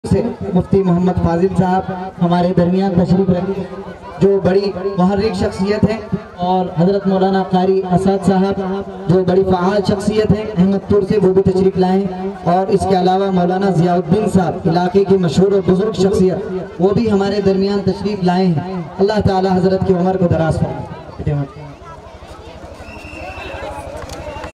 से मुफ्ती मोहम्मद फाजिल साहब हमारे दरमियान तशरीफ रखी, जो बड़ी मुहर्रिक शख्सियत है, और हज़रत मौलाना कारी असद साहब जो बड़ी फ़आल शख्सियत है अहमदपुर से, वो भी तशरीफ लाए। और इसके अलावा मौलाना ज़ियाउद्दीन साहब इलाके की मशहूर और बुजुर्ग शख्सियत, वो भी हमारे दरमियान तशरीफ लाए हैं। अल्लाह ताला हज़रत की उम्र को दराज़ फरमाए।